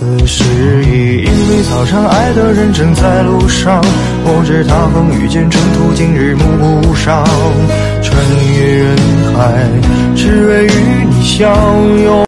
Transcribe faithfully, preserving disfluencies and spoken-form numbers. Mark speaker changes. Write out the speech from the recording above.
Speaker 1: 此时已因为早上爱的人正在路上，我知他风雨兼程途经日暮不赏，穿越人海，只为与你相拥。